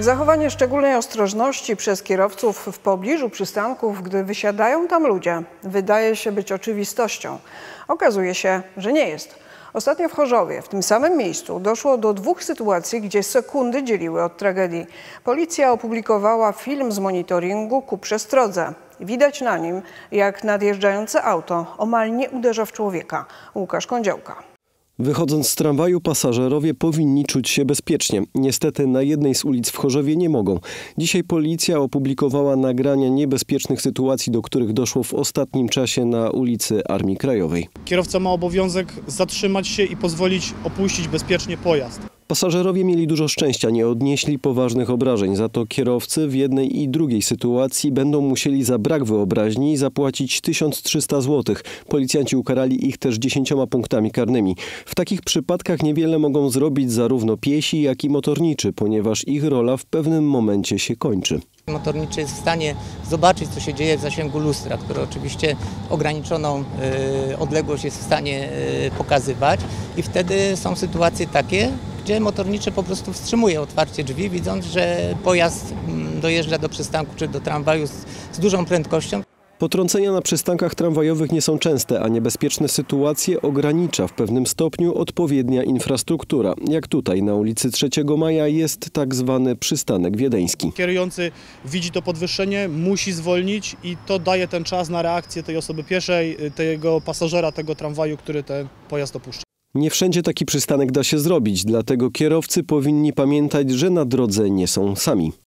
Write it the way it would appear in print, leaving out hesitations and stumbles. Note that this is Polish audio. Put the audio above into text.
Zachowanie szczególnej ostrożności przez kierowców w pobliżu przystanków, gdy wysiadają tam ludzie, wydaje się być oczywistością. Okazuje się, że nie jest. Ostatnio w Chorzowie, w tym samym miejscu, doszło do 2 sytuacji, gdzie sekundy dzieliły od tragedii. Policja opublikowała film z monitoringu ku przestrodze. Widać na nim, jak nadjeżdżające auto omal nie uderza w człowieka. Łukasz Kądziołka. Wychodząc z tramwaju, pasażerowie powinni czuć się bezpiecznie. Niestety na jednej z ulic w Chorzowie nie mogą. Dzisiaj policja opublikowała nagrania niebezpiecznych sytuacji, do których doszło w ostatnim czasie na ulicy Armii Krajowej. Kierowca ma obowiązek zatrzymać się i pozwolić opuścić bezpiecznie pojazd. Pasażerowie mieli dużo szczęścia, nie odnieśli poważnych obrażeń. Za to kierowcy w jednej i drugiej sytuacji będą musieli za brak wyobraźni zapłacić 1300 zł. Policjanci ukarali ich też 10 punktami karnymi. W takich przypadkach niewiele mogą zrobić zarówno piesi, jak i motorniczy, ponieważ ich rola w pewnym momencie się kończy. Motorniczy jest w stanie zobaczyć, co się dzieje w zasięgu lustra, które oczywiście ograniczoną odległość jest w stanie pokazywać, i wtedy są sytuacje takie, gdzie motorniczy po prostu wstrzymuje otwarcie drzwi, widząc, że pojazd dojeżdża do przystanku czy do tramwaju z dużą prędkością. Potrącenia na przystankach tramwajowych nie są częste, a niebezpieczne sytuacje ogranicza w pewnym stopniu odpowiednia infrastruktura. Jak tutaj na ulicy 3 Maja jest tak zwany przystanek wiedeński. Kierujący widzi to podwyższenie, musi zwolnić i to daje ten czas na reakcję tej osoby pieszej, tego pasażera, tego tramwaju, który ten pojazd opuszcza. Nie wszędzie taki przystanek da się zrobić, dlatego kierowcy powinni pamiętać, że na drodze nie są sami.